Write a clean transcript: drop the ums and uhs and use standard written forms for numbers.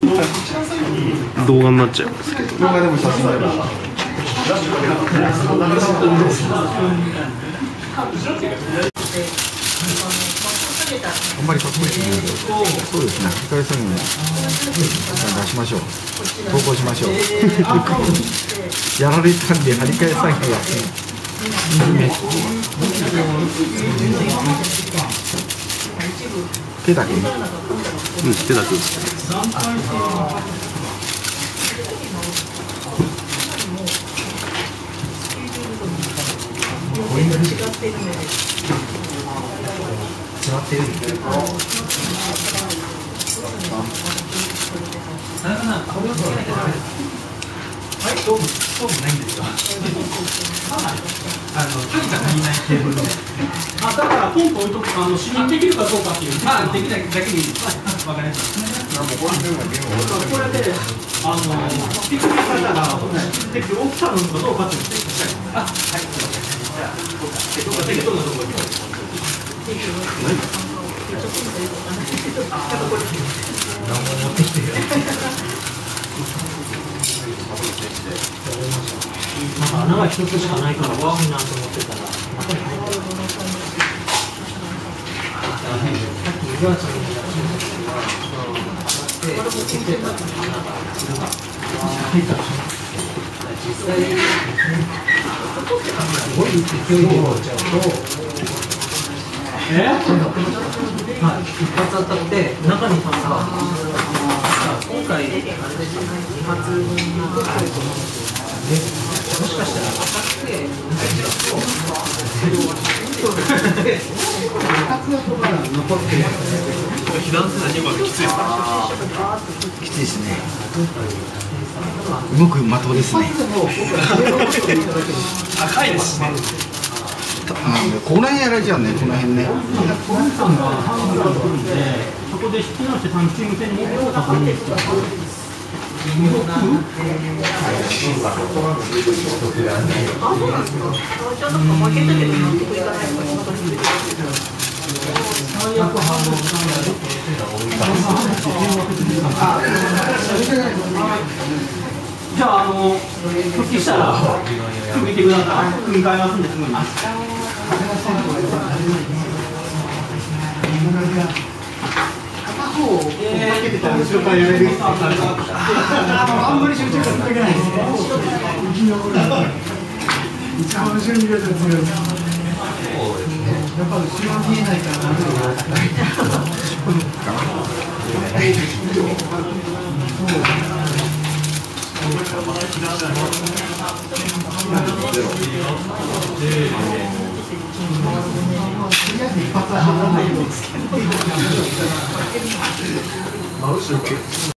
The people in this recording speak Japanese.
動画になっちゃうんですけど。 動画でも写真あれば。あんまりかっこいいですね。そうですね。張り替え作業出しましょう。投稿しましょう。やられたんで張り替え作業やって。手だけ。 手だけ。 座ってる。そうもないんですよ。距離が足りないテーブルで。だからポンと置いとく視認できるかどうかっていう。できないだけでいいです。わかりました。これでピックされたら大きさのかどうかっていうのをチェックしたい。はい。じゃあどうか適当なところに。何も持ってきてる。なんか穴が一つしかないから欲しいなと思ってたら、さっき湯川さんの写真実際すごい勢いで終わっちゃうと。一発当たって中に弾が今回あれですよね、2発分のもしかしたら当たって被弾する2番できついですか？ きついですね。動く的ですね。 高いですね。 この辺やられちゃうね、この辺ね。 そこで引き直して単チーム戦に持ってこうかと思うんですけど。じゃあ復帰したらすぐ見てください。組み替えますんですぐに。あんまり集中力かけないですね。一番後ろにいるやつが強い。やっぱ後ろ見えないからな。一発は離れないようですけど。